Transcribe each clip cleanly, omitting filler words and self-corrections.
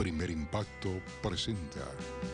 Primer Impacto presenta.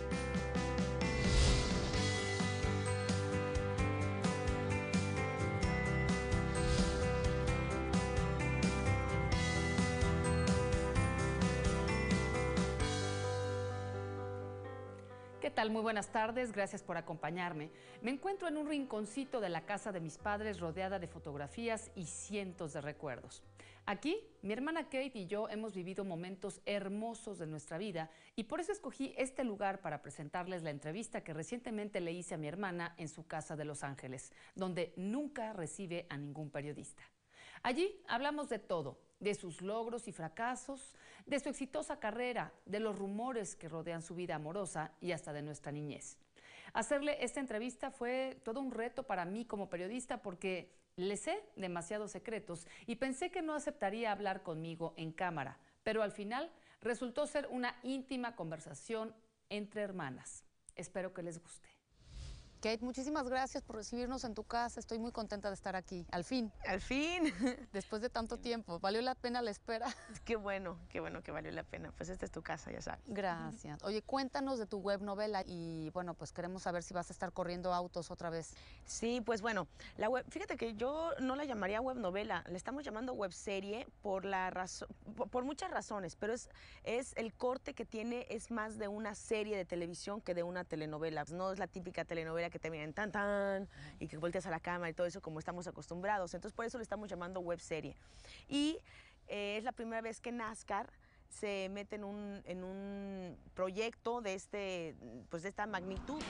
¿Qué tal? Muy buenas tardes, gracias por acompañarme. Me encuentro en un rinconcito de la casa de mis padres rodeada de fotografías y cientos de recuerdos. Aquí, mi hermana Kate y yo hemos vivido momentos hermosos de nuestra vida y por eso escogí este lugar para presentarles la entrevista que recientemente le hice a mi hermana en su casa de Los Ángeles, donde nunca recibe a ningún periodista. Allí hablamos de todo, de sus logros y fracasos, de su exitosa carrera, de los rumores que rodean su vida amorosa y hasta de nuestra niñez. Hacerle esta entrevista fue todo un reto para mí como periodista porque le sé demasiados secretos y pensé que no aceptaría hablar conmigo en cámara, pero al final resultó ser una íntima conversación entre hermanas. Espero que les guste. Kate, muchísimas gracias por recibirnos en tu casa. Estoy muy contenta de estar aquí. Al fin. Al fin. Después de tanto tiempo. ¿Valió la pena la espera? Qué bueno que valió la pena. Pues esta es tu casa, ya sabes. Gracias. Oye, cuéntanos de tu web novela y bueno, pues queremos saber si vas a estar corriendo autos otra vez. Sí, pues bueno, la web, fíjate que yo no la llamaría web novela, le estamos llamando web serie por muchas razones, pero es el corte que tiene, es más de una serie de televisión que de una telenovela. No es la típica telenovela que te miran tan y que volteas a la cámara y todo eso como estamos acostumbrados. Entonces por eso le estamos llamando web serie. Y es la primera vez que NASCAR se mete en un proyecto de esta magnitud.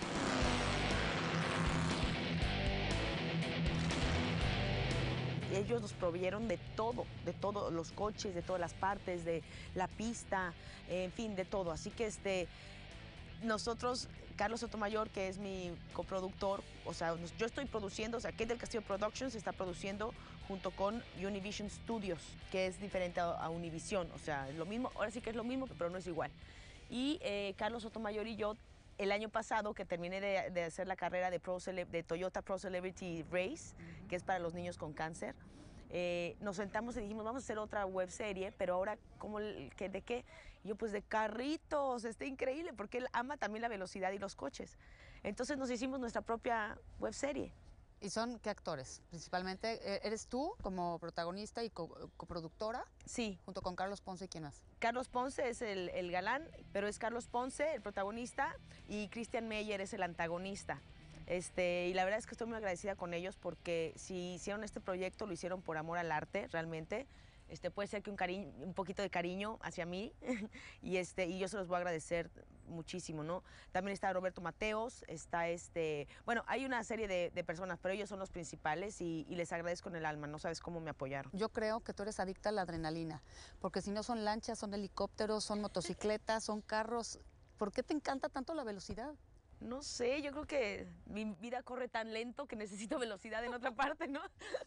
Ellos nos provieron de todo, los coches, de todas las partes, de la pista, en fin, de todo. Así que nosotros, Carlos Sotomayor, que es mi coproductor, o sea, yo estoy produciendo, o sea, Kate del Castillo Productions está produciendo junto con Univision Studios, que es diferente a Univision, o sea, es lo mismo, ahora sí que es lo mismo, pero no es igual. Y Carlos Sotomayor y yo, el año pasado, que terminé de hacer la carrera de Toyota Pro Celebrity Race, que es para los niños con cáncer, nos sentamos y dijimos, vamos a hacer otra web serie, pero ahora, ¿de qué? Y yo, pues de carritos, está increíble, porque él ama también la velocidad y los coches. Entonces nos hicimos nuestra propia web serie. ¿Y son qué actores? Principalmente, ¿eres tú como protagonista y coproductora? Sí. Junto con Carlos Ponce y ¿quién más? Carlos Ponce es el galán, pero es Carlos Ponce el protagonista y Christian Meyer es el antagonista. Y la verdad es que estoy muy agradecida con ellos porque si hicieron este proyecto lo hicieron por amor al arte, realmente. Puede ser que un poquito de cariño hacia mí y yo se los voy a agradecer muchísimo, ¿no? También está Roberto Mateos, bueno, hay una serie de personas, pero ellos son los principales y les agradezco en el alma, no sabes cómo me apoyaron. Yo creo que tú eres adicta a la adrenalina, porque si no son lanchas, son helicópteros, son motocicletas, son carros. ¿Por qué te encanta tanto la velocidad? No sé, yo creo que mi vida corre tan lento que necesito velocidad en otra parte, ¿no?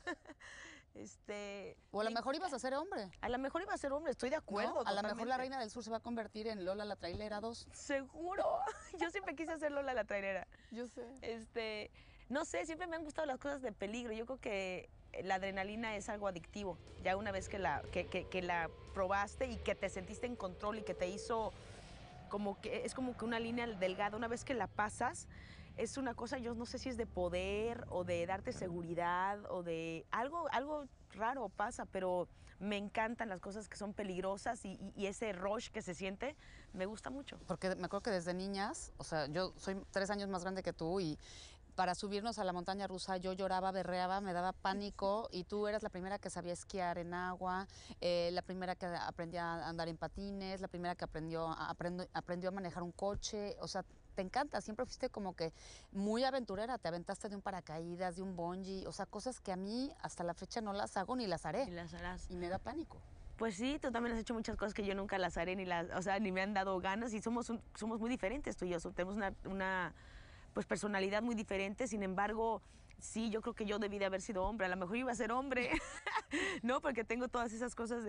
O a lo mejor ibas a ser hombre. A lo mejor iba a ser hombre, estoy de acuerdo. ¿No? A lo mejor la Reina del Sur se va a convertir en Lola la Trailera 2. Seguro. Yo siempre quise hacer Lola la Trailera. Yo sé. No sé, siempre me han gustado las cosas de peligro. Yo creo que la adrenalina es algo adictivo. Ya una vez que la probaste y que te sentiste en control y que te hizo es como que una línea delgada, una vez que la pasas, es una cosa, yo no sé si es de poder o de darte seguridad o de algo raro pasa, pero me encantan las cosas que son peligrosas y ese rush que se siente, me gusta mucho. Porque me acuerdo que desde niñas, o sea, yo soy 3 años más grande que tú y para subirnos a la montaña rusa yo lloraba, berreaba, me daba pánico y tú eras la primera que sabía esquiar en agua, la primera que aprendía a andar en patines, la primera que aprendió a manejar un coche, o sea, te encanta, siempre fuiste como que muy aventurera, te aventaste de un paracaídas, de un bungee, o sea, cosas que a mí hasta la fecha no las hago ni las haré. Ni las harás. Y me da pánico. Pues sí, tú también has hecho muchas cosas que yo nunca las haré ni me han dado ganas y somos muy diferentes tú y yo, tenemos una pues personalidad muy diferente, sin embargo, sí, yo creo que yo debí de haber sido hombre, a lo mejor iba a ser hombre, ¿no? Porque tengo todas esas cosas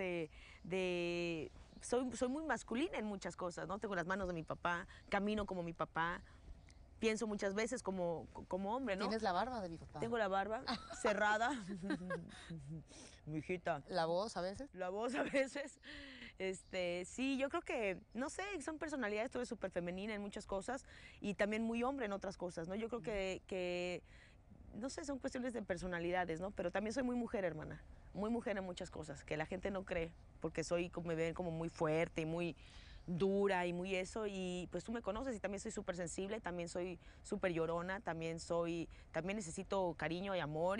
soy muy masculina en muchas cosas, ¿no? Tengo las manos de mi papá, camino como mi papá, pienso muchas veces como hombre, ¿no? ¿Tienes la barba de mi papá? Tengo la barba cerrada. Mi hijita. ¿La voz a veces? La voz a veces. Sí, yo creo que, no sé, son personalidades, tú eres súper femenina en muchas cosas y también muy hombre en otras cosas, ¿no? Yo creo que, no sé, son cuestiones de personalidades, ¿no? Pero también soy muy mujer, hermana, muy mujer en muchas cosas, que la gente no cree, porque soy, como me ven como muy fuerte y muy dura y muy eso, y pues tú me conoces y también soy súper sensible, también soy súper llorona, también necesito cariño y amor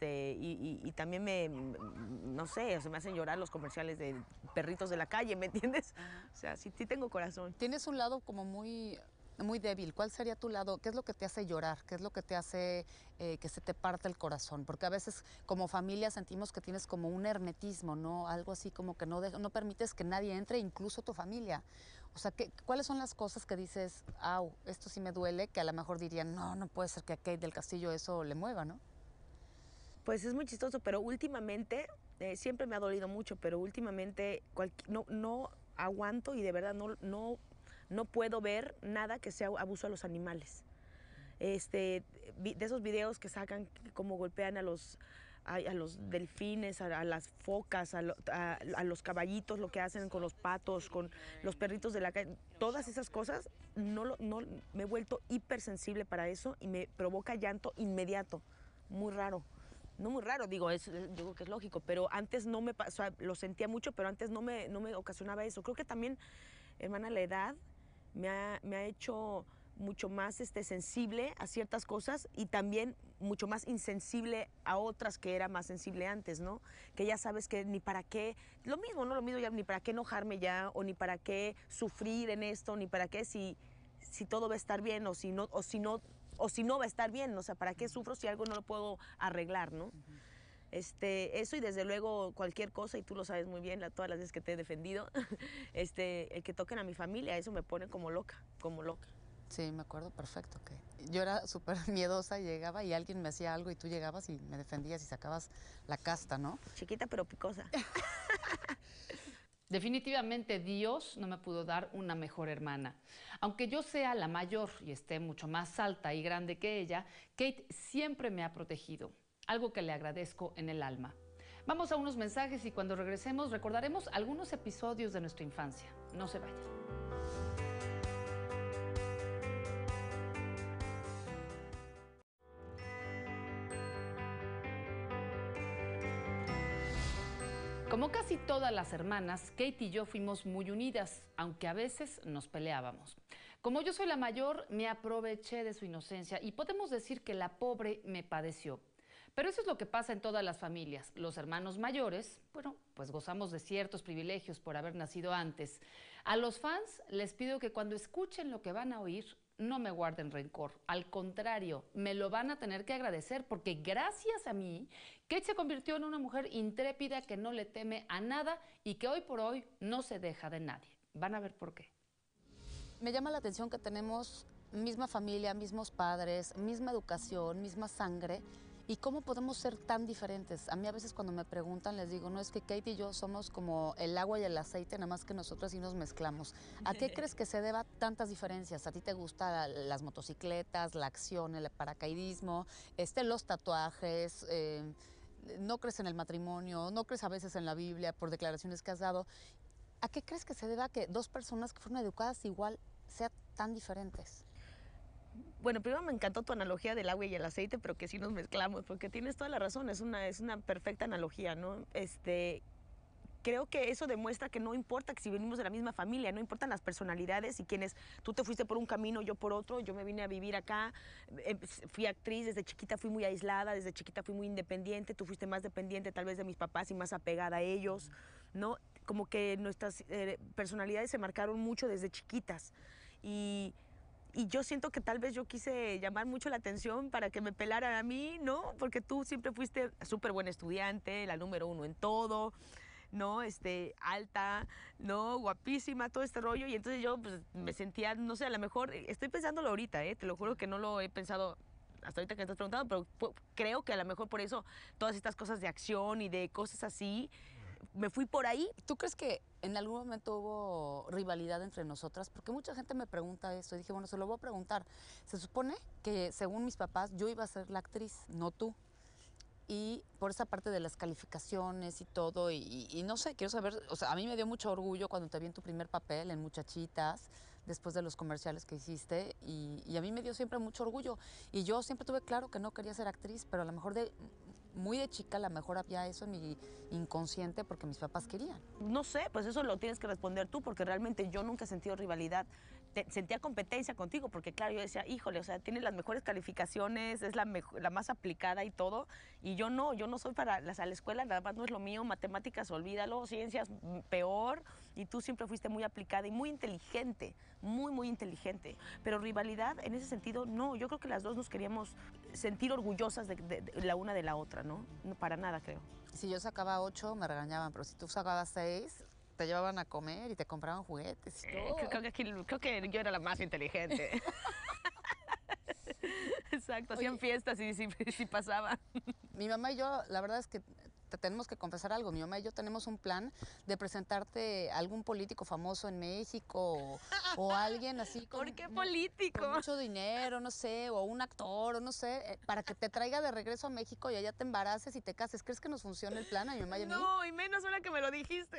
y también no sé, se me hacen llorar los comerciales de perritos de la calle, ¿me entiendes? Ajá. O sea, sí, sí tengo corazón. Tienes un lado como muy débil. ¿Cuál sería tu lado? ¿Qué es lo que te hace llorar? ¿Qué es lo que te hace que se te parte el corazón? Porque a veces como familia sentimos que tienes como un hermetismo, ¿no? Algo así como que no permites que nadie entre, incluso tu familia. O sea, ¿cuáles son las cosas que dices, au, esto sí me duele, que a lo mejor dirían, no, no puede ser que a Kate del Castillo eso le mueva, ¿no? Pues es muy chistoso, pero últimamente, siempre me ha dolido mucho, pero últimamente no aguanto y de verdad no puedo ver nada que sea abuso a los animales. De esos videos que sacan cómo golpean a los delfines, a las focas, a los caballitos, lo que hacen con los patos, con los perritos de la calle, todas esas cosas, no me he vuelto hipersensible para eso y me provoca llanto inmediato, muy raro. No muy raro, digo que es lógico, pero antes no me pasó, o sea, lo sentía mucho, pero antes no me ocasionaba eso. Creo que también, hermana, la edad me ha hecho mucho más sensible a ciertas cosas y también mucho más insensible a otras que era más sensible antes, ¿no? Que ya sabes que ni para qué, lo mismo, ¿no? Lo mismo ya, ni para qué enojarme ya, o ni para qué sufrir en esto, ni para qué si todo va a estar bien, o si no va a estar bien, o sea, ¿para qué sufro si algo no lo puedo arreglar, ¿no? Eso y desde luego cualquier cosa, y tú lo sabes muy bien, todas las veces que te he defendido, el que toquen a mi familia, eso me pone como loca, como loca. Sí, me acuerdo perfecto que yo era súper miedosa y llegaba y alguien me hacía algo y tú llegabas y me defendías y sacabas la casta, ¿no? Chiquita pero picosa. Definitivamente Dios no me pudo dar una mejor hermana. Aunque yo sea la mayor y esté mucho más alta y grande que ella, Kate siempre me ha protegido, algo que le agradezco en el alma. Vamos a unos mensajes y cuando regresemos recordaremos algunos episodios de nuestra infancia. No se vayan. Como casi todas las hermanas, Kate y yo fuimos muy unidas, aunque a veces nos peleábamos. Como yo soy la mayor, me aproveché de su inocencia y podemos decir que la pobre me padeció. Pero eso es lo que pasa en todas las familias. Los hermanos mayores, bueno, pues gozamos de ciertos privilegios por haber nacido antes. A los fans les pido que cuando escuchen lo que van a oír, no me guarden rencor. Al contrario, me lo van a tener que agradecer porque gracias a mí, Kate se convirtió en una mujer intrépida que no le teme a nada y que hoy por hoy no se deja de nadie. Van a ver por qué. Me llama la atención que tenemos misma familia, mismos padres, misma educación, misma sangre. ¿Y cómo podemos ser tan diferentes? A mí a veces cuando me preguntan les digo, no, es que Kate y yo somos como el agua y el aceite, nada más que nosotros sí nos mezclamos. ¿A qué crees que se deba tantas diferencias? ¿A ti te gustan las motocicletas, la acción, el paracaidismo, los tatuajes? No crees en el matrimonio, no crees a veces en la Biblia por declaraciones que has dado. ¿A qué crees que se deba que dos personas que fueron educadas igual sean tan diferentes? Bueno, primero me encantó tu analogía del agua y el aceite, pero que sí nos mezclamos, porque tienes toda la razón, es una perfecta analogía, ¿no? Creo que eso demuestra que no importa que si venimos de la misma familia, no importan las personalidades y quienes, tú te fuiste por un camino, yo por otro, yo me vine a vivir acá, fui actriz, desde chiquita fui muy aislada, desde chiquita fui muy independiente, tú fuiste más dependiente tal vez de mis papás y más apegada a ellos, ¿no? Como que nuestras personalidades se marcaron mucho desde chiquitas y yo siento que tal vez yo quise llamar mucho la atención para que me pelaran a mí, ¿no? Porque tú siempre fuiste súper buena estudiante, la número uno en todo, ¿no? Alta, ¿no? Guapísima, todo este rollo. Y entonces yo pues, me sentía, no sé, a lo mejor, estoy pensándolo ahorita, te lo juro que no lo he pensado hasta ahorita que me estás preguntando, pero creo que a lo mejor por eso todas estas cosas de acción y de cosas así, me fui por ahí. ¿Tú crees que en algún momento hubo rivalidad entre nosotras? Porque mucha gente me pregunta eso y dije, bueno, se lo voy a preguntar. Se supone que según mis papás yo iba a ser la actriz, no tú. Y por esa parte de las calificaciones y todo, y no sé, quiero saber, o sea, a mí me dio mucho orgullo cuando te vi en tu primer papel, en Muchachitas, después de los comerciales que hiciste, y a mí me dio siempre mucho orgullo. Y yo siempre tuve claro que no quería ser actriz, pero a lo mejor muy de chica, a lo mejor había eso en mi inconsciente porque mis papás querían. No sé, pues eso lo tienes que responder tú, porque realmente yo nunca he sentido rivalidad. Sentía competencia contigo, porque claro, yo decía, híjole, o sea, tiene las mejores calificaciones, es la más aplicada y todo, y yo no soy para la escuela, nada más no es lo mío, matemáticas, olvídalo, ciencias, peor, y tú siempre fuiste muy aplicada y muy inteligente, muy inteligente. Pero rivalidad, en ese sentido, no, yo creo que las dos nos queríamos sentir orgullosas de la una de la otra, ¿no? No, para nada, creo. Si yo sacaba 8, me regañaban, pero si tú sacabas 6, te llevaban a comer y te compraban juguetes y todo. Creo que yo era la más inteligente. Exacto, hacían fiestas y sí pasaba. Mi mamá y yo, la verdad es que te tenemos que confesar algo. Mi mamá y yo tenemos un plan de presentarte a algún político famoso en México o alguien así con, ¿Por qué político? Con mucho dinero, no sé, o un actor, o no sé, para que te traiga de regreso a México y allá te embaraces y te cases. ¿Crees que nos funciona el plan a mi mamá y a mí? No, y menos ahora que me lo dijiste.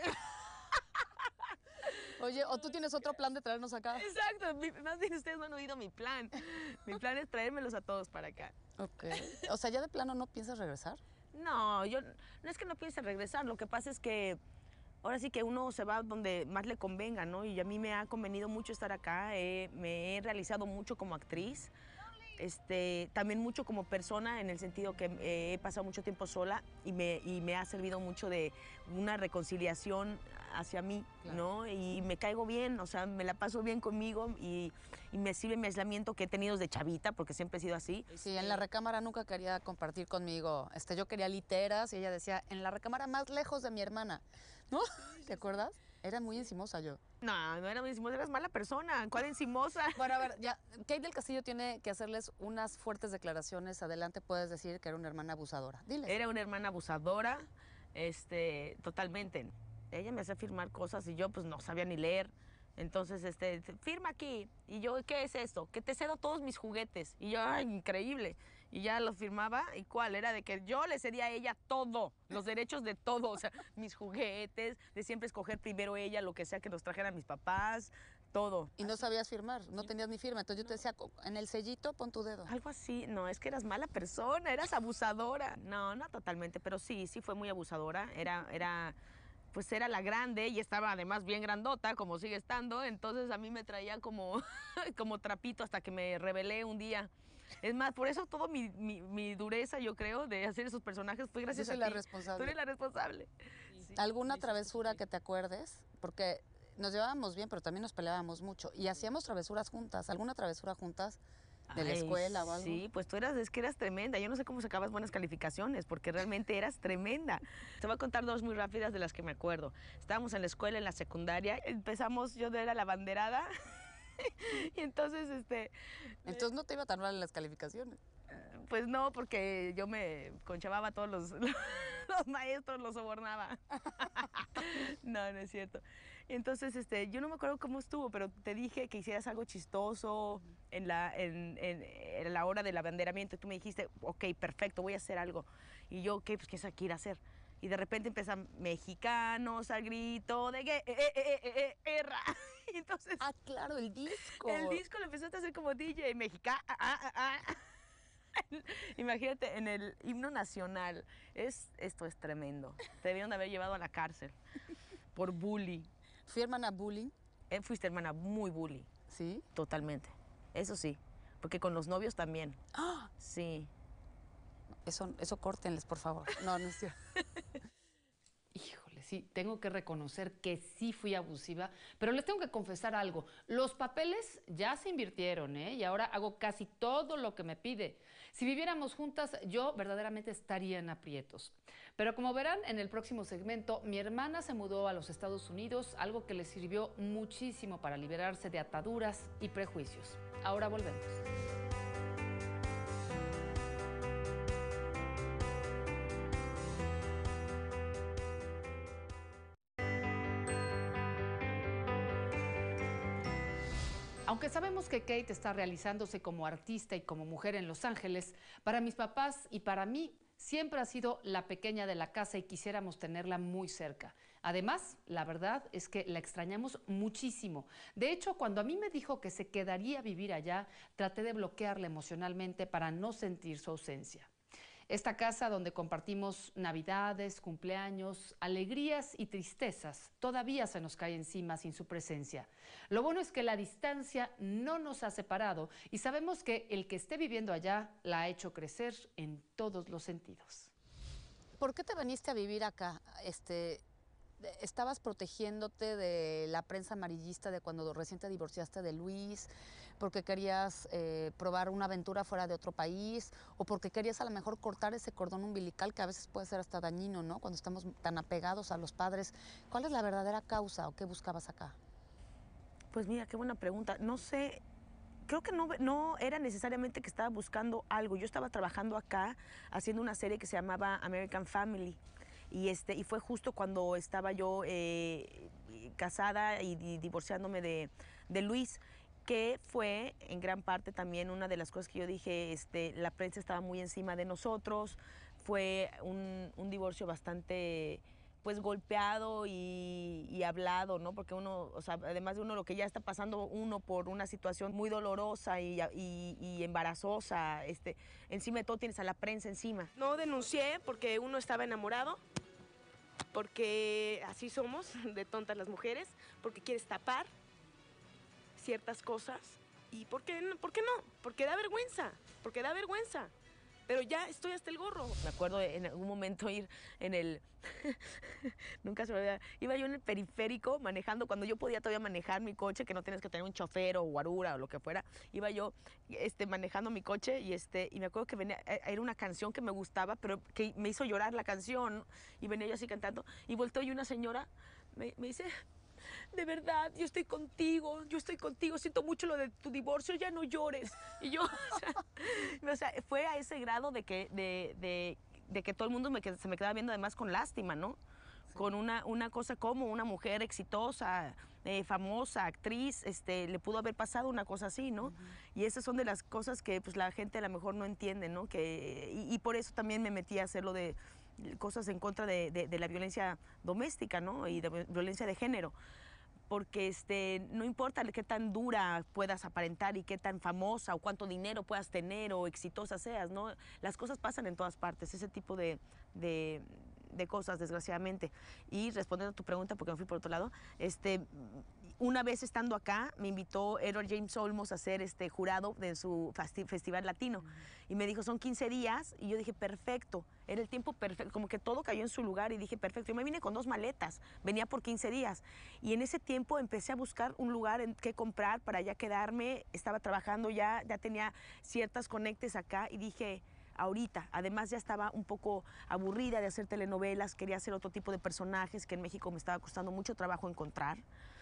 Oye, o tú tienes otro plan de traernos acá. Exacto, más bien ustedes no han oído mi plan. Mi plan es traérmelos a todos para acá. Ok. O sea, ¿ya de plano no piensas regresar? No, no es que no piense regresar, lo que pasa es que ahora sí que uno se va donde más le convenga, ¿no? Y a mí me ha convenido mucho estar acá, me he realizado mucho como actriz, también mucho como persona, en el sentido que he pasado mucho tiempo sola y me ha servido mucho de una reconciliación hacia mí, claro, ¿no? Y me caigo bien, o sea, me la paso bien conmigo y me sirve mi aislamiento que he tenido desde chavita, porque siempre he sido así. Sí, en la recámara nunca quería compartir conmigo. Yo quería literas y ella decía, en la recámara más lejos de mi hermana, ¿no? ¿Te acuerdas? Era muy encimosa yo. No, no era muy encimosa, eras mala persona. ¿Cuál encimosa? Bueno, a ver, ya, Kate del Castillo tiene que hacerles unas fuertes declaraciones. Adelante, puedes decir que era una hermana abusadora. Diles. Era una hermana abusadora, totalmente. Ella me hacía firmar cosas y yo pues no sabía ni leer. Entonces, firma aquí. Y yo, ¿qué es esto? Que te cedo todos mis juguetes. Y yo, ¡ay, increíble! Y ya lo firmaba. ¿Y cuál? Era de que yo le cedía a ella todo, los derechos de todo. O sea, mis juguetes, de siempre escoger primero ella, lo que sea que nos trajeran mis papás, todo. Y no sabías firmar, no tenías ni firma. Entonces yo te decía, en el sellito pon tu dedo. Algo así. No, es que eras mala persona, eras abusadora. No, no totalmente, pero sí fue muy abusadora. Pues era la grande y estaba además bien grandota, como sigue estando, entonces a mí me traía como, como trapito hasta que me rebelé un día. Es más, por eso todo mi dureza, yo creo, de hacer esos personajes fue gracias a ti. Yo soy la responsable. Tú eres la responsable. Sí. ¿Alguna travesura que te acuerdes? Porque nos llevábamos bien, pero también nos peleábamos mucho. Y hacíamos travesuras juntas. ¿Alguna travesura juntas? ¿De la escuela o algo? Sí, pues es que eras tremenda. Yo no sé cómo sacabas buenas calificaciones, porque realmente eras tremenda. Te voy a contar dos muy rápidas de las que me acuerdo. Estábamos en la escuela, en la secundaria. Yo era la banderada. Y entonces, Entonces no te iba tan mal en las calificaciones. Pues no, porque yo me conchavaba a todos los maestros, los sobornaba. No, no es cierto. Entonces, yo no me acuerdo cómo estuvo, pero te dije que hicieras algo chistoso en la hora del abanderamiento. Y tú me dijiste, ok, perfecto, voy a hacer algo. Y yo, ok, pues, ¿qué se quiere hacer? Y de repente empiezan mexicanos al grito de que erra. Y entonces... Ah, claro, el disco. El disco lo empezaste a hacer como DJ mexicano. Imagínate, en el himno nacional. Esto es tremendo. Te debieron de haber llevado a la cárcel por bully. ¿Fui hermana bullying? Fuiste hermana muy bully. ¿Sí? Totalmente. Eso sí. Porque con los novios también. ¡Ah! Sí. Eso córtenles, por favor. No es cierto. Híjole, sí, tengo que reconocer que sí fui abusiva, pero les tengo que confesar algo. Los papeles ya se invirtieron, ¿eh? Y ahora hago casi todo lo que me pide. Si viviéramos juntas, yo verdaderamente estaría en aprietos. Pero como verán en el próximo segmento, mi hermana se mudó a los Estados Unidos, algo que le sirvió muchísimo para liberarse de ataduras y prejuicios. Ahora volvemos. Aunque sabemos que Kate está realizándose como artista y como mujer en Los Ángeles, para mis papás y para mí siempre ha sido la pequeña de la casa y quisiéramos tenerla muy cerca. Además, la verdad es que la extrañamos muchísimo. De hecho, cuando a mí me dijo que se quedaría a vivir allá, traté de bloquearla emocionalmente para no sentir su ausencia. Esta casa donde compartimos navidades, cumpleaños, alegrías y tristezas, todavía se nos cae encima sin su presencia. Lo bueno es que la distancia no nos ha separado y sabemos que el que esté viviendo allá la ha hecho crecer en todos los sentidos. ¿Por qué te viniste a vivir acá? ¿Estabas protegiéndote de la prensa amarillista de cuando recién te divorciaste de Luis? ¿Porque querías probar una aventura fuera de otro país? ¿O porque querías a lo mejor cortar ese cordón umbilical que a veces puede ser hasta dañino, ¿no? Cuando estamos tan apegados a los padres. ¿Cuál es la verdadera causa o qué buscabas acá? Pues mira, qué buena pregunta. No sé, creo que no era necesariamente que estaba buscando algo. Yo estaba trabajando acá haciendo una serie que se llamaba American Family. Y fue justo cuando estaba yo casada y divorciándome de Luis, que fue en gran parte también una de las cosas que yo dije, la prensa estaba muy encima de nosotros, fue un divorcio bastante pues golpeado y hablado, ¿no? Porque uno, o sea, además de uno lo que ya está pasando uno por una situación muy dolorosa y embarazosa, encima de todo tienes a la prensa encima. No denuncié porque uno estaba enamorado, porque así somos de tontas las mujeres, porque quieres tapar ciertas cosas y ¿por qué no? Porque da vergüenza, pero ya estoy hasta el gorro. Me acuerdo en algún momento ir en el, nunca se me olvida, iba yo en el periférico manejando, cuando yo podía todavía manejar mi coche, que no tienes que tener un chofer o guarura o lo que fuera, iba yo manejando mi coche y me acuerdo que venía, era una canción que me gustaba, pero que me hizo llorar la canción, y venía yo así cantando, y volteó y una señora me dice, de verdad, yo estoy contigo, siento mucho lo de tu divorcio, ya no llores. Y yo, o sea, fue a ese grado de que todo el mundo se me quedaba viendo además con lástima, ¿no? Sí. Con una cosa como una mujer exitosa, famosa, actriz, le pudo haber pasado una cosa así, ¿no? Y esas son de las cosas que pues la gente a lo mejor no entiende, ¿no? Y por eso también me metí a hacer lo de cosas en contra de la violencia doméstica, ¿no? Y de violencia de género. Porque no importa qué tan dura puedas aparentar y qué tan famosa o cuánto dinero puedas tener o exitosa seas, ¿no? Las cosas pasan en todas partes, ese tipo de cosas, desgraciadamente. Y respondiendo a tu pregunta, porque me fui por otro lado, una vez estando acá, me invitó Edward James Olmos a ser jurado de su festival latino. Y me dijo, son 15 días. Y yo dije, perfecto. Era el tiempo perfecto. Como que todo cayó en su lugar y dije, perfecto. Yo me vine con 2 maletas. Venía por 15 días. Y en ese tiempo empecé a buscar un lugar en que comprar para ya quedarme. Estaba trabajando ya tenía ciertas conectes acá. Y dije, ahorita. Además ya estaba un poco aburrida de hacer telenovelas. Quería hacer otro tipo de personajes que en México me estaba costando mucho trabajo encontrar.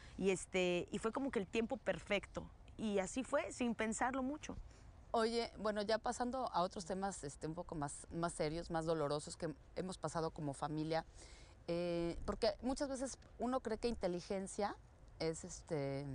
Y fue como que el tiempo perfecto. Y así fue, sin pensarlo mucho. Oye, bueno, ya pasando a otros temas un poco más serios, más dolorosos que hemos pasado como familia, porque muchas veces uno cree que inteligencia es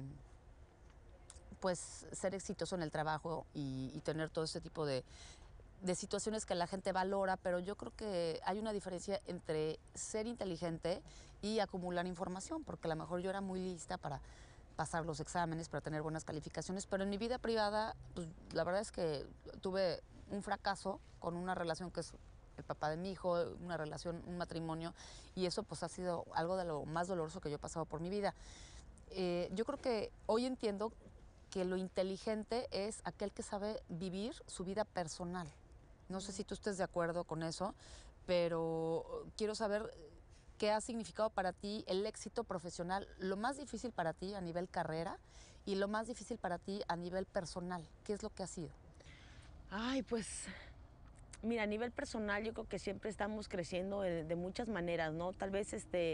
pues ser exitoso en el trabajo y tener todo ese tipo de situaciones que la gente valora, pero yo creo que hay una diferencia entre ser inteligente y acumular información, porque a lo mejor yo era muy lista para pasar los exámenes, para tener buenas calificaciones, pero en mi vida privada, pues la verdad es que tuve un fracaso con una relación que es el papá de mi hijo, una relación, un matrimonio, y eso pues ha sido algo de lo más doloroso que yo he pasado por mi vida. Yo creo que hoy entiendo que lo inteligente es aquel que sabe vivir su vida personal. No sé si tú estés de acuerdo con eso, pero quiero saber qué ha significado para ti el éxito profesional, lo más difícil para ti a nivel carrera y lo más difícil para ti a nivel personal. ¿Qué es lo que ha sido? Ay, pues, mira, a nivel personal yo creo que siempre estamos creciendo de muchas maneras, ¿no? Tal vez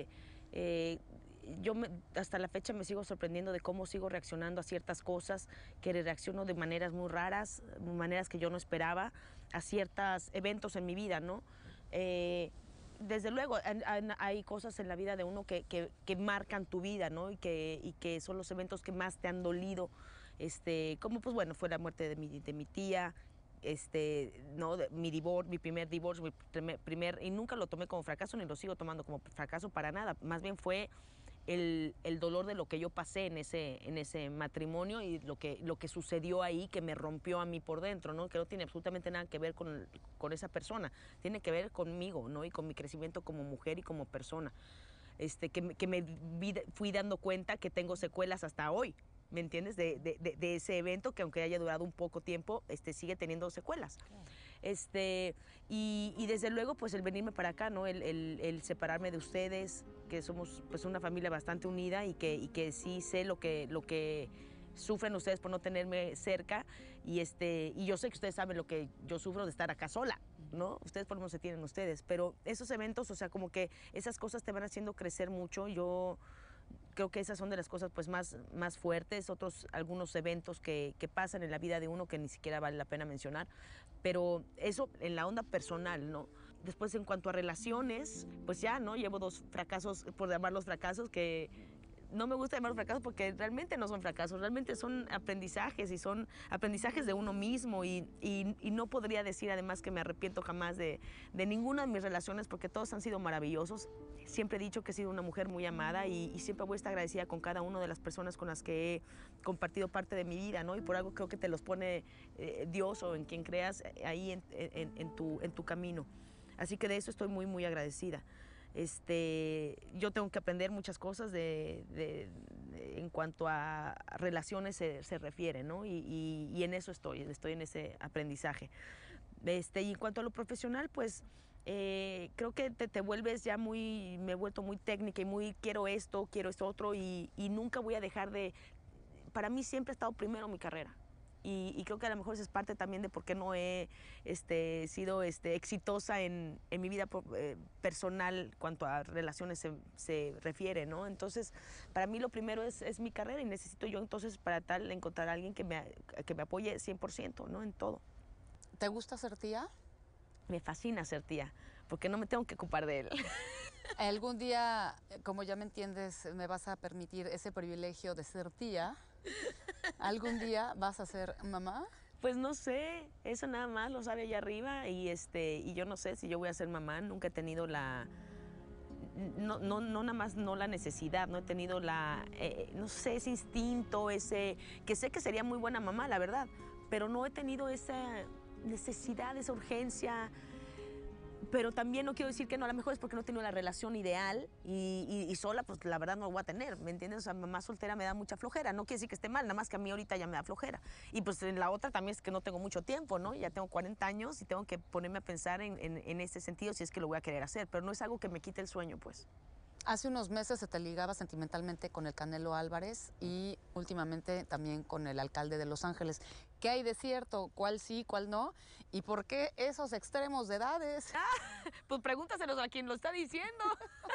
hasta la fecha me sigo sorprendiendo de cómo sigo reaccionando a ciertas cosas, que reacciono de maneras muy raras, maneras que yo no esperaba, a ciertos eventos en mi vida, ¿no? Desde luego, hay cosas en la vida de uno que marcan tu vida, ¿no? Y que son los eventos que más te han dolido, como pues bueno, fue la muerte de mi tía, ¿no? Mi primer divorcio, y nunca lo tomé como fracaso ni lo sigo tomando como fracaso para nada. Más bien fue el dolor de lo que yo pasé en ese matrimonio y lo que sucedió ahí que me rompió a mí por dentro, ¿no? Que no tiene absolutamente nada que ver con esa persona, tiene que ver conmigo, ¿no? Y con mi crecimiento como mujer y como persona. Fui dando cuenta que tengo secuelas hasta hoy, ¿me entiendes? De ese evento que aunque haya durado un poco tiempo, sigue teniendo secuelas. Claro. Y desde luego, pues el venirme para acá, ¿no? El separarme de ustedes, que somos pues una familia bastante unida y que sí sé lo que sufren ustedes por no tenerme cerca y yo sé que ustedes saben lo que yo sufro de estar acá sola, ¿no? Ustedes por lo menos se tienen ustedes, pero esos eventos, o sea, como que esas cosas te van haciendo crecer mucho. Yo creo que esas son de las cosas pues más fuertes, algunos eventos que pasan en la vida de uno que ni siquiera vale la pena mencionar, pero eso en la onda personal, ¿no? Después en cuanto a relaciones, pues ya, ¿no? Llevo 2 fracasos, por llamarlos fracasos, que no me gusta llamarlos fracasos porque realmente no son fracasos, realmente son aprendizajes y son aprendizajes de uno mismo y no podría decir además que me arrepiento jamás de ninguna de mis relaciones porque todos han sido maravillosos. Siempre he dicho que he sido una mujer muy amada y siempre voy a estar agradecida con cada una de las personas con las que he compartido parte de mi vida, ¿no? Y por algo creo que te los pone Dios o en quien creas ahí en tu camino. Así que de eso estoy muy, muy agradecida. Yo tengo que aprender muchas cosas en cuanto a relaciones se refiere, ¿no? Y en eso estoy en ese aprendizaje. Y en cuanto a lo profesional, pues creo que te vuelves ya me he vuelto muy técnica y muy quiero esto otro y nunca voy a dejar para mí siempre ha estado primero mi carrera. Y creo que a lo mejor eso es parte también de por qué no he sido exitosa en mi vida personal cuanto a relaciones se refiere, ¿no? Entonces, para mí lo primero es mi carrera y necesito yo entonces para tal encontrar a alguien que me apoye 100%, ¿no? En todo. ¿Te gusta ser tía? Me fascina ser tía, porque no me tengo que ocupar de él. ¿Algún día, como ya me entiendes, me vas a permitir ese privilegio de ser tía? ¿Algún día vas a ser mamá? Pues no sé, eso nada más lo sabe allá arriba y yo no sé si yo voy a ser mamá. Nunca he tenido no nada más no la necesidad, no he tenido no sé, ese instinto, que sé que sería muy buena mamá, la verdad, pero no he tenido esa necesidad, esa urgencia. Pero también no quiero decir que no, a lo mejor es porque no he tenido la relación ideal y sola, pues la verdad no lo voy a tener, ¿me entiendes? O sea, mamá soltera me da mucha flojera, no quiere decir que esté mal, nada más que a mí ahorita ya me da flojera. Y pues en la otra también es que no tengo mucho tiempo, ¿no? Ya tengo 40 años y tengo que ponerme a pensar en ese sentido si es que lo voy a querer hacer, pero no es algo que me quite el sueño, pues. Hace unos meses se te ligaba sentimentalmente con el Canelo Álvarez y últimamente también con el alcalde de Los Ángeles. ¿Qué hay de cierto? ¿Cuál sí, cuál no? ¿Y por qué esos extremos de edades? Pues pregúntaselos a quien lo está diciendo.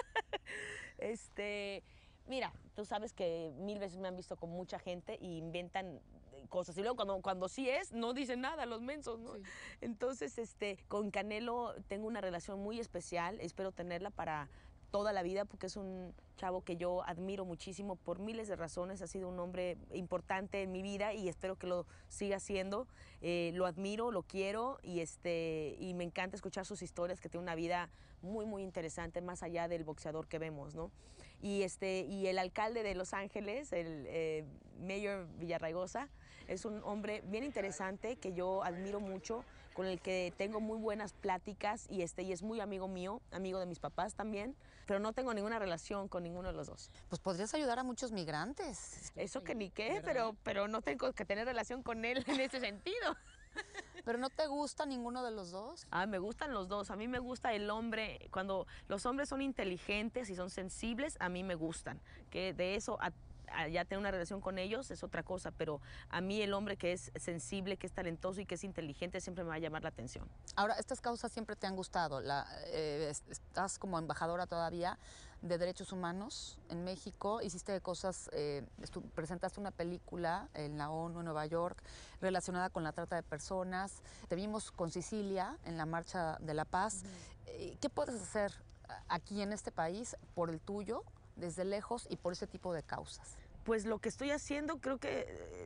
Mira, tú sabes que 1000 veces me han visto con mucha gente y inventan cosas. Y luego cuando sí es, no dicen nada los mensos, ¿no? Sí. Entonces, con Canelo tengo una relación muy especial. Espero tenerla para toda la vida porque es un chavo que yo admiro muchísimo por miles de razones. Ha sido un hombre importante en mi vida y espero que lo siga siendo. Lo admiro, lo quiero y me encanta escuchar sus historias, que tiene una vida muy, muy interesante más allá del boxeador que vemos, ¿no? Y el alcalde de Los Ángeles, el Mayor Villarraigosa, es un hombre bien interesante que yo admiro mucho, con el que tengo muy buenas pláticas y es muy amigo mío, amigo de mis papás también, pero no tengo ninguna relación con ninguno de los dos. Pues podrías ayudar a muchos migrantes. Eso que ni qué, pero no tengo que tener relación con él en ese sentido. ¿Pero no te gusta ninguno de los dos? Me gustan los dos. A mí me gusta el hombre, cuando los hombres son inteligentes y son sensibles, a mí me gustan. Que de eso ya tener una relación con ellos es otra cosa, pero a mí el hombre que es sensible, que es talentoso y que es inteligente siempre me va a llamar la atención. Ahora, estas causas siempre te han gustado. Estás como embajadora todavía de derechos humanos en México, hiciste cosas, presentaste una película en la ONU en Nueva York relacionada con la trata de personas, te vimos con Cecilia en la Marcha de la Paz. ¿Qué puedes hacer aquí en este país por el tuyo, desde lejos y por ese tipo de causas? Pues lo que estoy haciendo creo que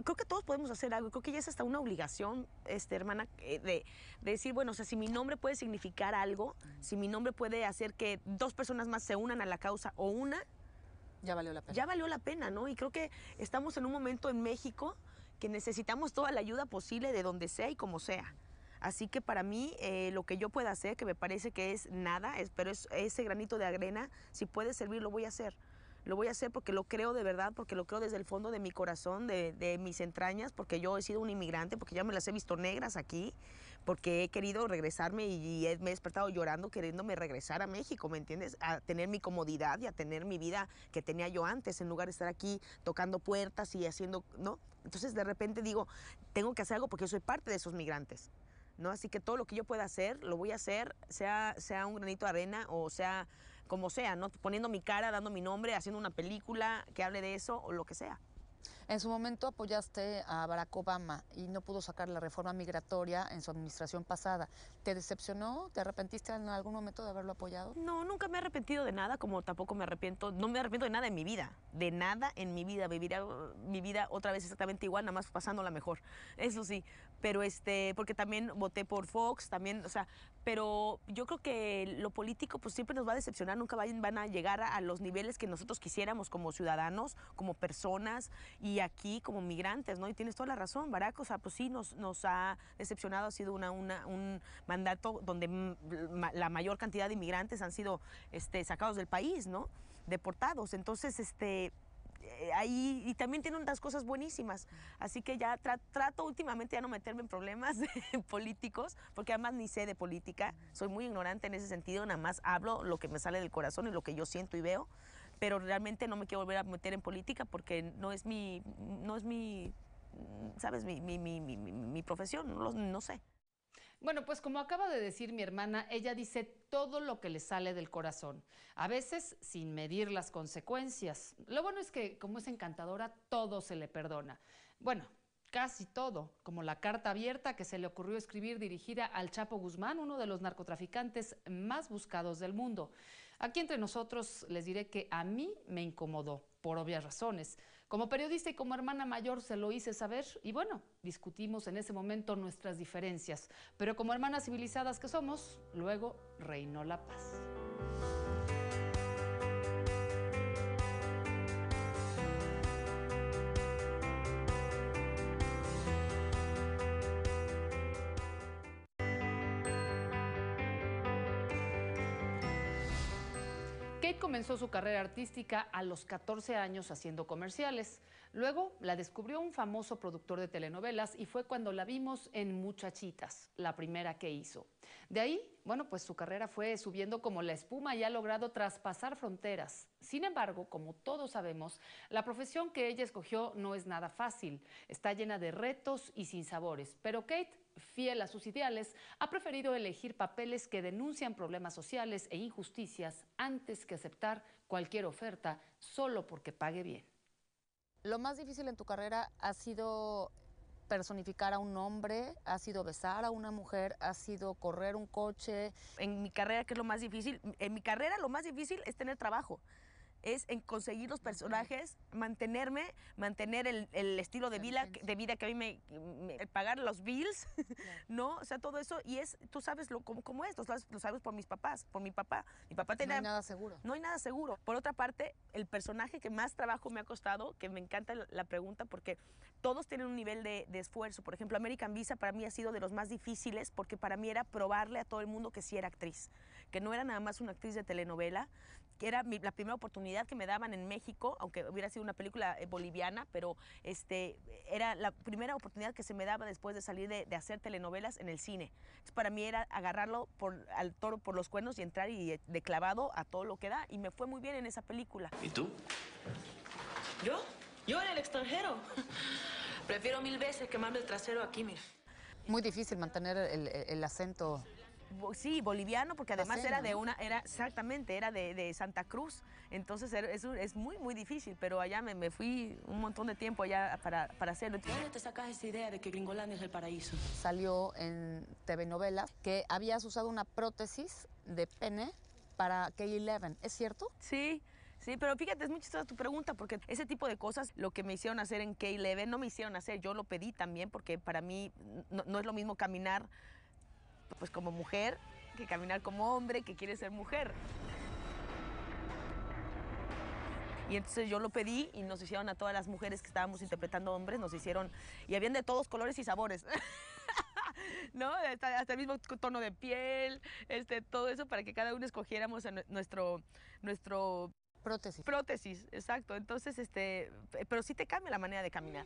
creo que todos podemos hacer algo. Creo que ya es hasta una obligación, hermana, de decir, bueno, o sea, si mi nombre puede significar algo, si mi nombre puede hacer que 2 personas más se unan a la causa o una, Ya valió la pena. ya valió la pena, ¿no? Y creo que estamos en un momento en México que necesitamos toda la ayuda posible de donde sea y como sea. Así que para mí, lo que yo pueda hacer, que me parece que es nada, pero es ese granito de arena, si puede servir, lo voy a hacer. Lo voy a hacer porque lo creo de verdad, porque lo creo desde el fondo de mi corazón, de mis entrañas, porque yo he sido un inmigrante, porque ya me las he visto negras aquí, porque he querido regresarme y me he despertado llorando queriéndome regresar a México, ¿me entiendes? A tener mi comodidad y a tener mi vida que tenía yo antes, en lugar de estar aquí tocando puertas y haciendo, ¿no? Entonces de repente digo, tengo que hacer algo porque yo soy parte de esos migrantes, ¿no? Así que todo lo que yo pueda hacer, lo voy a hacer, sea un granito de arena o sea como sea, ¿no? Poniendo mi cara, dando mi nombre, haciendo una película que hable de eso o lo que sea. En su momento apoyaste a Barack Obama y no pudo sacar la reforma migratoria en su administración pasada. ¿Te decepcionó? ¿Te arrepentiste en algún momento de haberlo apoyado? No, nunca me he arrepentido de nada, como tampoco me arrepiento, no me arrepiento de nada en mi vida, de nada en mi vida. Viviré mi vida otra vez exactamente igual, nada más pasándola mejor, eso sí. Pero porque también voté por Fox, también, o sea, pero yo creo que lo político pues siempre nos va a decepcionar, nunca van a llegar a los niveles que nosotros quisiéramos como ciudadanos, como personas y aquí como migrantes, ¿no? Y tienes toda la razón, Barack, o sea, pues sí nos ha decepcionado, ha sido un mandato donde la mayor cantidad de inmigrantes han sido sacados del país, ¿no? Deportados. Entonces, ahí, y también tiene unas cosas buenísimas, así que ya trato últimamente ya no meterme en problemas políticos, porque además ni sé de política, soy muy ignorante en ese sentido, nada más hablo lo que me sale del corazón y lo que yo siento y veo, pero realmente no me quiero volver a meter en política porque no es mi ¿sabes? Mi profesión, no sé. Bueno, pues como acaba de decir mi hermana, ella dice todo lo que le sale del corazón, a veces sin medir las consecuencias. Lo bueno es que como es encantadora, todo se le perdona. Bueno, casi todo, como la carta abierta que se le ocurrió escribir dirigida al Chapo Guzmán, uno de los narcotraficantes más buscados del mundo. Aquí entre nosotros les diré que a mí me incomodó, por obvias razones. Como periodista y como hermana mayor se lo hice saber y bueno, discutimos en ese momento nuestras diferencias, pero como hermanas civilizadas que somos, luego reinó la paz. Kate comenzó su carrera artística a los 14 años haciendo comerciales. Luego la descubrió un famoso productor de telenovelas y fue cuando la vimos en Muchachitas, la primera que hizo. De ahí, bueno, pues su carrera fue subiendo como la espuma y ha logrado traspasar fronteras. Sin embargo, como todos sabemos, la profesión que ella escogió no es nada fácil. Está llena de retos y sinsabores. Pero Kate, fiel a sus ideales, ha preferido elegir papeles que denuncian problemas sociales e injusticias antes que aceptar cualquier oferta solo porque pague bien. ¿Lo más difícil en tu carrera ha sido personificar a un hombre, ha sido besar a una mujer, ha sido correr un coche? En mi carrera, ¿qué es lo más difícil? En mi carrera lo más difícil es tener trabajo. Es en conseguir los personajes, mantener el estilo de vida que a mí pagar los bills, ¿no? O sea, todo eso, y tú sabes cómo es, lo sabes por mis papás, por mi papá. Mi papá tenía... No hay nada seguro. No hay nada seguro. Por otra parte, el personaje que más trabajo me ha costado, que me encanta la pregunta, porque todos tienen un nivel de esfuerzo. Por ejemplo, American Visa para mí ha sido de los más difíciles, porque para mí era probarle a todo el mundo que sí era actriz, que no era nada más una actriz de telenovela, que era la primera oportunidad que me daban en México, aunque hubiera sido una película boliviana, pero era la primera oportunidad que se me daba después de salir de hacer telenovelas en el cine. Entonces, para mí era agarrarlo al toro por los cuernos y entrar y de clavado a todo lo que da, y me fue muy bien en esa película. ¿Y tú? Yo en el extranjero. Prefiero 1000 veces quemarme el trasero aquí, mira. Muy difícil mantener el acento. Sí, boliviano, porque además Paseño, era de Santa Cruz, entonces es muy, muy difícil, pero allá me fui un montón de tiempo allá para hacerlo. ¿De dónde te sacas esa idea de que Gringolandia es el paraíso? Salió en TV Novela que habías usado una prótesis de pene para K-11, ¿es cierto? Sí, Sí, pero fíjate, es muy chistosa tu pregunta, porque ese tipo de cosas, lo que me hicieron hacer en K11, no me hicieron hacer, yo lo pedí también, porque para mí no es lo mismo caminar pues como mujer que caminar como hombre que quiere ser mujer. Y entonces yo lo pedí y nos hicieron a todas las mujeres que estábamos interpretando hombres, nos hicieron, y habían de todos colores y sabores. ¿No? Hasta el mismo tono de piel, todo eso para que cada uno escogiéramos a nuestro prótesis, exacto. Entonces, pero sí te cambia la manera de caminar.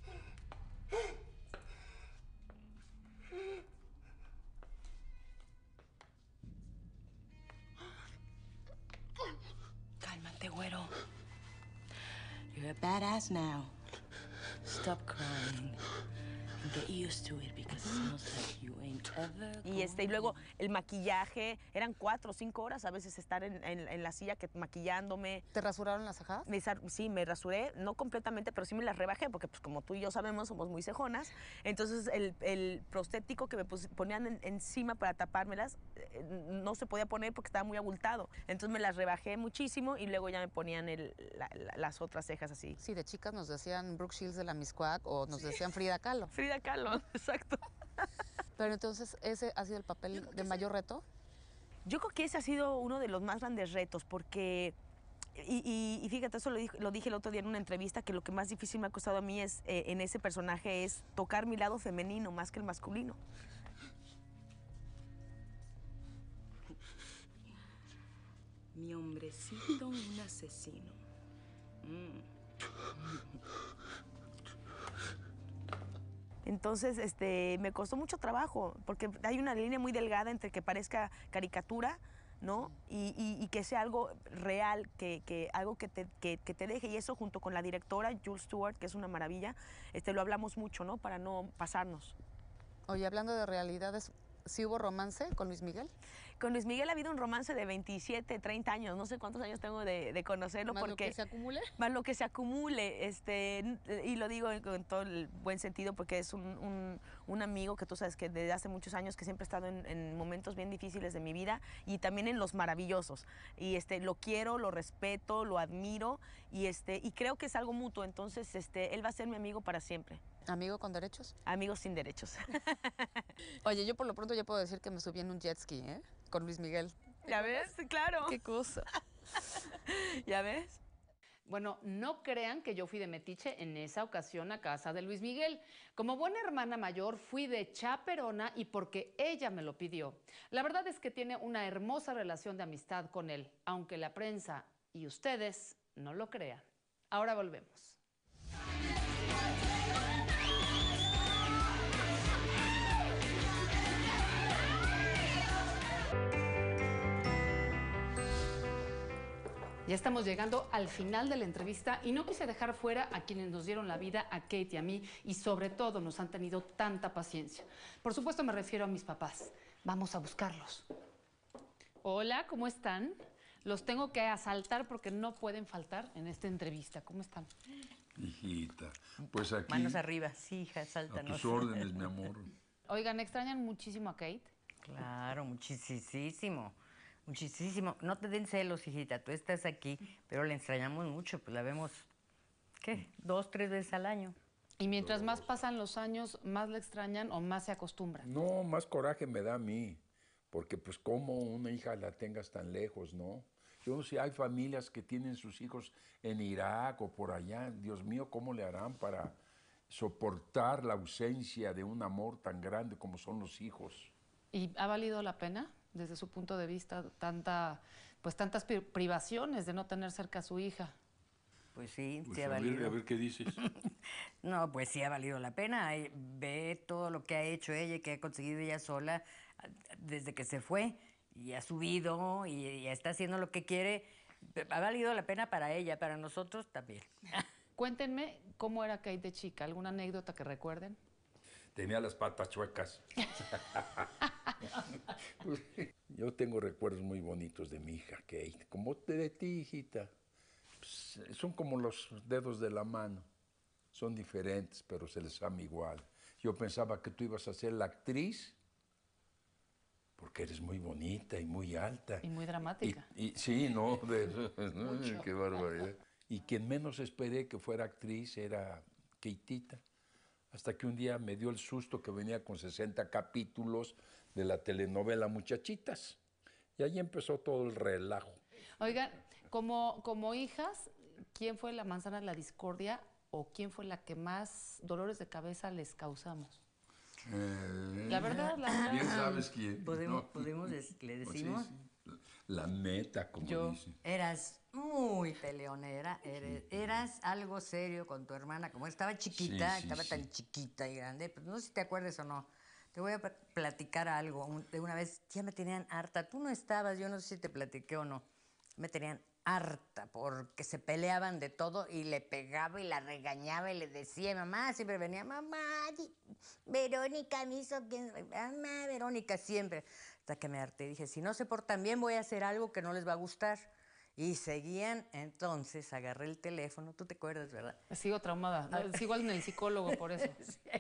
Cálmate, güero. You're a badass now. Stop crying. Get used to it because it sounds like you ain't ever Y luego el maquillaje, eran 4 o 5 horas a veces estar en la silla maquillándome. ¿Te rasuraron las cejas? Sí, me rasuré, no completamente, pero sí me las rebajé, porque pues como tú y yo sabemos, somos muy cejonas. Entonces el prostético que me ponían encima para tapármelas, no se podía poner porque estaba muy abultado. Entonces me las rebajé muchísimo y luego ya me ponían las otras cejas así. Sí, de chicas nos decían Brooke Shields de la Miscuac o nos decían Frida Kahlo. Frida Kahlo, exacto. Pero entonces, ¿ese ha sido el papel de mayor reto? Yo creo que ese ha sido uno de los más grandes retos, porque, y fíjate, eso lo dije el otro día en una entrevista, que lo que más difícil me ha costado a mí en ese personaje es tocar mi lado femenino más que el masculino. Mi hombrecito, un asesino. Entonces, me costó mucho trabajo, porque hay una línea muy delgada entre que parezca caricatura, ¿no? Y que sea algo real, algo que te deje. Y eso junto con la directora, Jules Stewart, que es una maravilla, lo hablamos mucho, ¿no? Para no pasarnos. Oye, hablando de realidades, ¿sí hubo romance con Luis Miguel? Con Luis Miguel ha habido un romance de 27, 30 años. No sé cuántos años tengo de conocerlo. ¿Más lo que se acumule? Más lo que se acumule. Y lo digo con todo el buen sentido, porque es un amigo que tú sabes que desde hace muchos años, que siempre ha estado en momentos bien difíciles de mi vida y también en los maravillosos. Y lo quiero, lo respeto, lo admiro y creo que es algo mutuo. Entonces, él va a ser mi amigo para siempre. ¿Amigo con derechos? Amigo sin derechos. Oye, yo por lo pronto ya puedo decir que me subí en un jet ski, ¿eh? Con Luis Miguel. ¿Ya ves? Claro. Qué cosa. ¿Ya ves? Bueno, no crean que yo fui de metiche en esa ocasión a casa de Luis Miguel. Como buena hermana mayor, fui de chaperona y porque ella me lo pidió. La verdad es que tiene una hermosa relación de amistad con él, aunque la prensa y ustedes no lo crean. Ahora volvemos. Ya estamos llegando al final de la entrevista y no quise dejar fuera a quienes nos dieron la vida, a Kate y a mí, y sobre todo nos han tenido tanta paciencia. Por supuesto me refiero a mis papás. Vamos a buscarlos. Hola, ¿cómo están? Los tengo que asaltar porque no pueden faltar en esta entrevista. ¿Cómo están? Hijita, pues aquí... Manos arriba, sí, hija, A sáltanos. tus órdenes, mi amor. Oigan, ¿extrañan muchísimo a Kate? Claro, muchísimo. Muchísimo. No te den celos, hijita. Tú estás aquí, pero la extrañamos mucho. Pues la vemos, ¿qué? 2, 3 veces al año. Y mientras más pasan los años, ¿más la extrañan o más se acostumbran? No, más coraje me da a mí, porque pues cómo una hija la tengas tan lejos, ¿no? Yo no sé, hay familias que tienen sus hijos en Irak o por allá. Dios mío, ¿cómo le harán para soportar la ausencia de un amor tan grande como son los hijos? ¿Y ha valido la pena, desde su punto de vista, tantas privaciones de no tener cerca a su hija? Pues sí, Pues sí ha valido. a ver qué dices. No, pues sí ha valido la pena. Ve todo lo que ha hecho ella, que ha conseguido ella sola desde que se fue. Y ha subido y está haciendo lo que quiere. Ha valido la pena para ella, para nosotros también. Cuéntenme cómo era Kate de chica. ¿Alguna anécdota que recuerden? Tenía las patas chuecas. Yo tengo recuerdos muy bonitos de mi hija, Kate. Como de ti, hijita. Pues, son como los dedos de la mano. Son diferentes, pero se les ama igual. Yo pensaba que tú ibas a ser la actriz porque eres muy bonita y muy alta. Y muy dramática. Sí, no, qué barbaridad. Y quien menos esperé que fuera actriz era Keitita, hasta que un día me dio el susto que venía con 60 capítulos de la telenovela Muchachitas. Y ahí empezó todo el relajo. Oigan, como hijas, ¿quién fue la manzana de la discordia o quién fue la que más dolores de cabeza les causamos? La verdad. Bien sabes quién. ¿Le decimos? Sí. La neta, como dicen. Eras muy peleonera, eras algo serio con tu hermana, como estaba chiquita, estaba tan chiquita y grande, pues no sé si te acuerdas o no. Te voy a platicar algo. De una vez ya me tenían harta. Tú no estabas, yo no sé si te platiqué o no. Me tenían harta porque se peleaban de todo y le pegaba y la regañaba y le decía, mamá, siempre venía, mamá, Verónica me hizo que... Mamá, Verónica, siempre. Hasta que me harté. Dije, si no se portan bien, voy a hacer algo que no les va a gustar. Y seguían, entonces agarré el teléfono, tú te acuerdas, ¿verdad? Sigo traumada, ¿no? Sigo en el psicólogo por eso.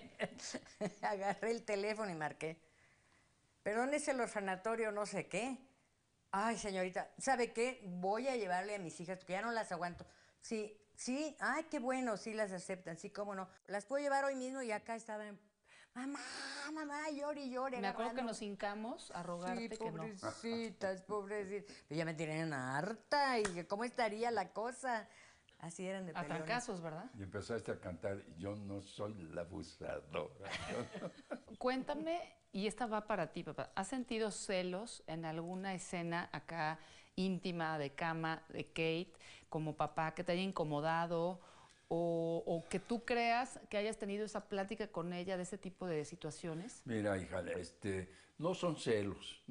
Agarré el teléfono y marqué. Perdón, es el orfanatorio, no sé qué. Ay, señorita, ¿sabe qué? Voy a llevarle a mis hijas, porque ya no las aguanto. Sí, ay, qué bueno, sí las aceptan, sí, cómo no. Las puedo llevar hoy mismo y acá estaban, mamá, llore y llore. Me acuerdo que nos hincamos a rogarte que no. Pobrecitas. Pero ya me tienen harta y que cómo estaría la cosa. Así eran de A peleones. trancazos, ¿verdad? Y empezaste a cantar, yo no soy la abusadora. Cuéntame, y esta va para ti, papá. ¿Has sentido celos en alguna escena acá íntima, de cama, de Kate, como papá, que te haya incomodado o que tú creas que hayas tenido esa plática con ella de ese tipo de situaciones? Mira, hija, no son celos.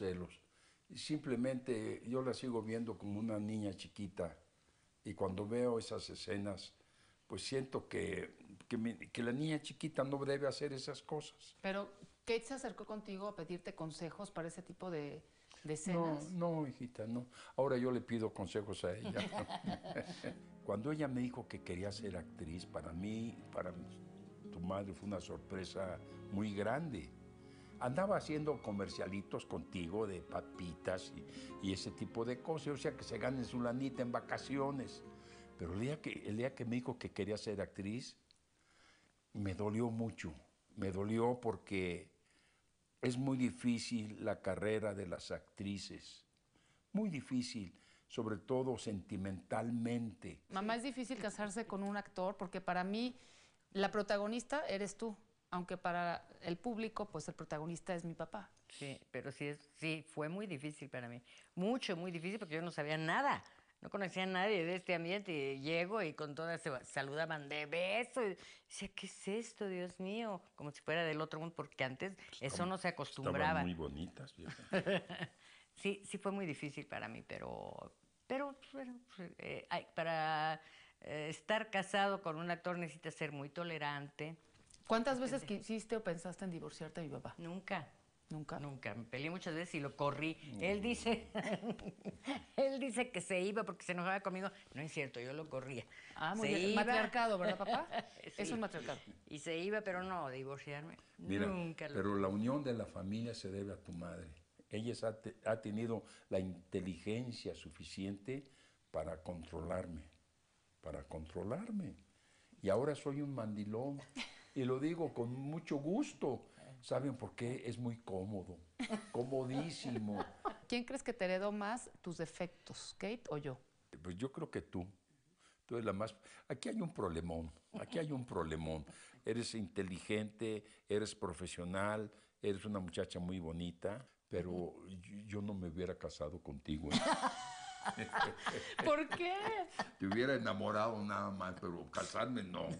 Simplemente yo la sigo viendo como una niña chiquita y cuando veo esas escenas, pues siento que la niña chiquita no debe hacer esas cosas. Pero Kate se acercó contigo a pedirte consejos para ese tipo de escenas. No, hijita, no. Ahora yo le pido consejos a ella. Cuando ella me dijo que quería ser actriz, para mí, para tu madre fue una sorpresa muy grande. Andaba haciendo comercialitos contigo de papitas y ese tipo de cosas, o sea, que se ganen su lanita en vacaciones. Pero el día que me dijo que quería ser actriz, me dolió mucho. Me dolió porque es muy difícil la carrera de las actrices. Muy difícil, sobre todo sentimentalmente. Mamá, es difícil casarse con un actor porque para mí la protagonista eres tú, aunque para el público pues el protagonista es mi papá. Sí, pero sí, fue muy difícil para mí. Muy difícil porque yo no sabía nada. No conocía a nadie de este ambiente y llego y con todas se saludaban de beso. Y decía, ¿qué es esto, Dios mío? Como si fuera del otro mundo, porque antes eso no se acostumbraba. Estaban muy bonitas, vieja. Sí fue muy difícil para mí, pero para estar casado con un actor necesitas ser muy tolerante. ¿Cuántas veces quisiste o pensaste en divorciarte de mi papá? Nunca. Nunca. Nunca. Me peleé muchas veces y lo corrí. Él dice que se iba porque se enojaba conmigo. No es cierto, yo lo corría. Ah, muy bien. Matriarcado, ¿verdad, papá? Sí. Es un matriarcado. Y se iba, pero no, divorciarme. Mira, Nunca. pero la unión de la familia se debe a tu madre. Ella ha tenido la inteligencia suficiente para controlarme. Y ahora soy un mandilón. Y lo digo con mucho gusto. ¿Saben por qué? Es muy cómodo, comodísimo. ¿Quién crees que te heredó más tus defectos, Kate o yo? Pues yo creo que tú. Tú eres la más... Aquí hay un problemón. Eres inteligente, eres profesional, eres una muchacha muy bonita, pero yo no me hubiera casado contigo. ¿Por qué? Te hubiera enamorado nada más, pero casarme no.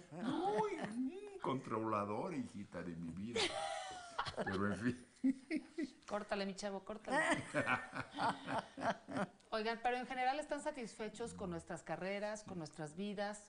Controlador, hijita de mi vida. Pero en fin. Córtale, mi chavo, córtale. Oigan, pero en general están satisfechos con nuestras carreras, con nuestras vidas.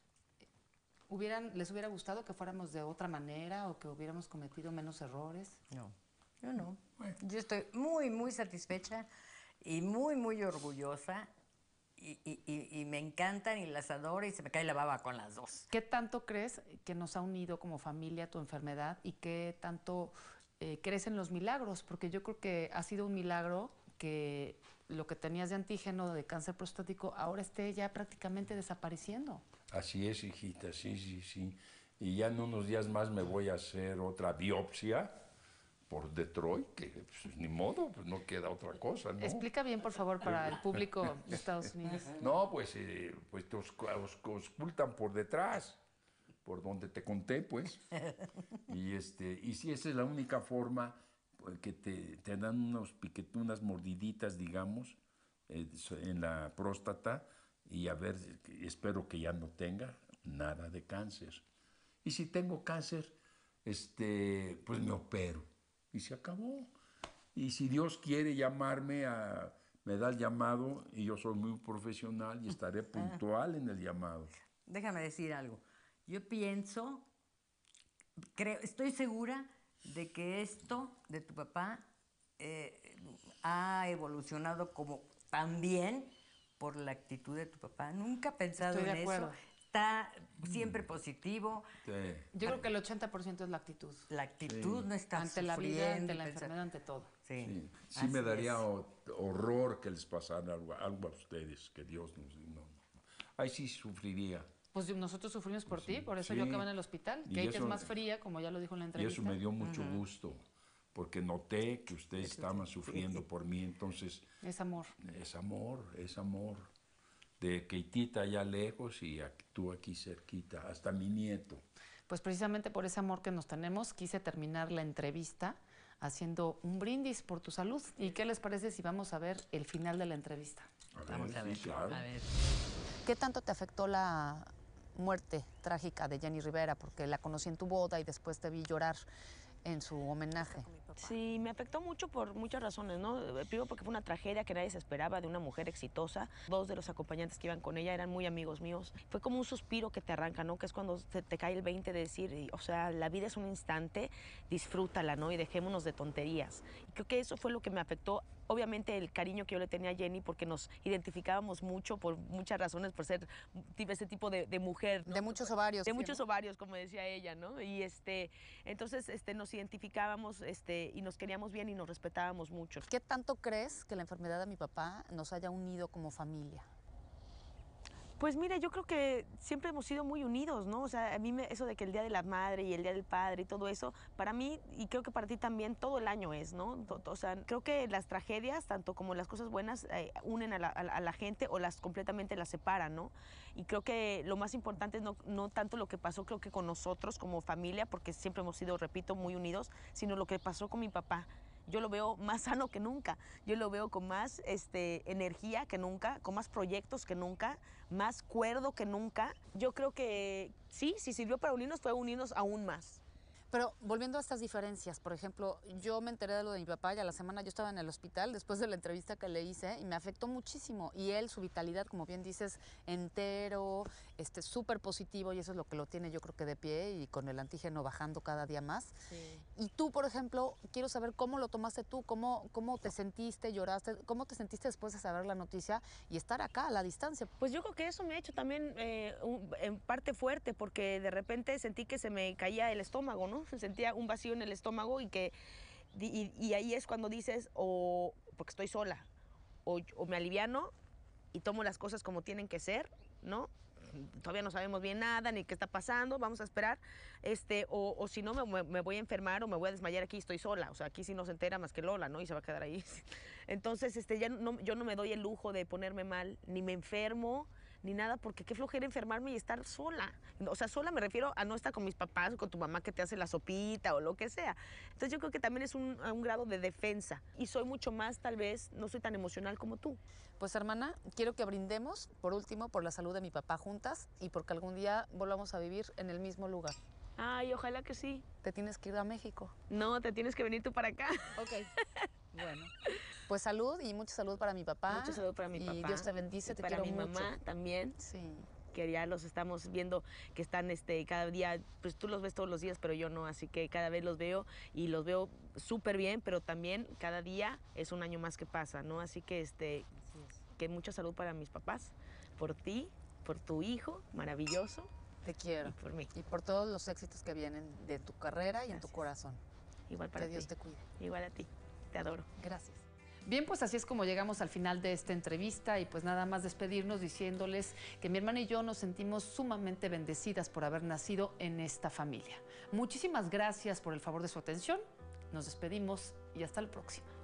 ¿Les hubiera gustado que fuéramos de otra manera o que hubiéramos cometido menos errores? No, yo no. Bueno. Yo estoy muy satisfecha y muy orgullosa. Y me encantan y las adoro y se me cae la baba con las dos. ¿Qué tanto crees que nos ha unido como familia tu enfermedad y qué tanto crees en los milagros, porque yo creo que ha sido un milagro que lo que tenías de antígeno de cáncer prostático ahora esté ya prácticamente desapareciendo. Así es, hijita, sí, sí, sí. Y ya en unos días más me voy a hacer otra biopsia por Detroit, que pues, ni modo, pues no queda otra cosa, ¿no? Explica bien, por favor, para el público de Estados Unidos. No, pues te auscultan por detrás, por donde te conté, pues. Y sí, esa es la única forma pues, que te dan unas mordiditas, digamos, en la próstata, y a ver, espero que ya no tenga nada de cáncer. Y si tengo cáncer, pues me opero. Y se acabó. Y si Dios quiere llamarme, me da el llamado, y yo soy muy profesional y estaré puntual en el llamado. Déjame decir algo. Yo pienso, estoy segura de que esto de tu papá ha evolucionado como también por la actitud de tu papá. Nunca he pensado Estoy de en acuerdo. eso. Está siempre positivo. Sí. Yo creo que el 80% es la actitud. La actitud no está Ante la vida, sufriendo ante y la pensar- enfermedad, ante todo. Sí, Sí me así daría es. horror que les pasara algo a ustedes, que Dios nos... No. Ahí sí sufriría. Pues nosotros sufrimos por ti, por eso Sí. yo acabo en el hospital. Y Kate es eso- más fría, como ya lo dijo en la Y entrevista. eso me dio mucho gusto, porque noté que ustedes estaban sufriendo por mí, entonces Es amor. es amor. De Keitita allá lejos y tú aquí cerquita, hasta mi nieto. Pues precisamente por ese amor que nos tenemos, quise terminar la entrevista haciendo un brindis por tu salud. ¿Y qué les parece si vamos a ver el final de la entrevista? Vamos a ver. Sí, claro. A ver. ¿Qué tanto te afectó la muerte trágica de Jenny Rivera? Porque la conocí en tu boda y después te vi llorar en su homenaje. Sí, me afectó mucho por muchas razones, ¿no? Primero porque fue una tragedia que nadie se esperaba de una mujer exitosa. Dos de los acompañantes que iban con ella eran muy amigos míos. Fue como un suspiro que te arranca, ¿no? Que es cuando te cae el 20 de decir, o sea, la vida es un instante, disfrútala, ¿no? Y dejémonos de tonterías. Y creo que eso fue lo que me afectó. Obviamente el cariño que yo le tenía a Jenny, porque nos identificábamos mucho por muchas razones, por ser ese tipo de mujer, ¿no? De muchos ovarios. De muchos ovarios, como decía ella, ¿no? Y entonces nos identificábamos y nos queríamos bien y nos respetábamos mucho. ¿Qué tanto crees que la enfermedad de mi papá nos haya unido como familia? Pues mira, yo creo que siempre hemos sido muy unidos, ¿no? O sea, a mí eso de que el Día de la Madre y el Día del Padre y todo eso, para mí, y creo que para ti también, todo el año es, ¿no? O sea, creo que las tragedias, tanto como las cosas buenas, unen a la gente o las completamente las separan, ¿no? Y creo que lo más importante es no tanto lo que pasó, creo que con nosotros como familia, porque siempre hemos sido, repito, muy unidos, sino lo que pasó con mi papá. Yo lo veo más sano que nunca, yo lo veo con más energía que nunca, con más proyectos que nunca, más cuerdo que nunca. Yo creo que sí, si sirvió para unirnos, fue unirnos aún más. Pero volviendo a estas diferencias, por ejemplo, yo me enteré de lo de mi papá y a la semana yo estaba en el hospital después de la entrevista que le hice y me afectó muchísimo. Y él, su vitalidad, como bien dices, entero, súper positivo, y eso es lo que lo tiene yo creo que de pie y con el antígeno bajando cada día más. Sí. Y tú, por ejemplo, quiero saber cómo lo tomaste tú, cómo te sentiste, lloraste, cómo te sentiste después de saber la noticia y estar acá a la distancia. Pues yo creo que eso me ha hecho también en parte fuerte, porque de repente sentí que se me caía el estómago, ¿no? Sentía un vacío en el estómago y ahí es cuando dices, porque estoy sola, o me aliviano y tomo las cosas como tienen que ser, ¿no? Todavía no sabemos bien nada, ni qué está pasando, vamos a esperar, o si no me voy a enfermar o me voy a desmayar aquí, estoy sola, o sea, aquí sí no se entera más que Lola, ¿no? Y se va a quedar ahí. Entonces, yo no me doy el lujo de ponerme mal, ni me enfermo, ni nada, porque qué flojera enfermarme y estar sola. O sea, sola me refiero a no estar con mis papás o con tu mamá que te hace la sopita o lo que sea. Entonces yo creo que también es un grado de defensa. Y soy mucho más, tal vez, no soy tan emocional como tú. Pues hermana, quiero que brindemos, por último, por la salud de mi papá juntas y porque algún día volvamos a vivir en el mismo lugar. Ay, ojalá que sí. Te tienes que ir a México. No, te tienes que venir tú para acá. Ok. Bueno. Pues salud y mucha salud para mi papá. Mucha salud para mi papá. Y Dios te bendice, Y te para quiero mi mucho. mamá también. Sí. Que ya los estamos viendo, que están cada día, pues tú los ves todos los días, pero yo no, así que cada vez los veo y los veo súper bien, pero también cada día es un año más que pasa, ¿no? Así que, que mucha salud para mis papás, por ti, por tu hijo, maravilloso, Te quiero. y por mí. Y por todos los éxitos que vienen de tu carrera y en tu Gracias. corazón. Igual para Que Dios ti. te cuide. Igual a ti. Te adoro. Gracias. Bien, pues así es como llegamos al final de esta entrevista y pues nada más despedirnos diciéndoles que mi hermana y yo nos sentimos sumamente bendecidas por haber nacido en esta familia. Muchísimas gracias por el favor de su atención. Nos despedimos y hasta la próxima.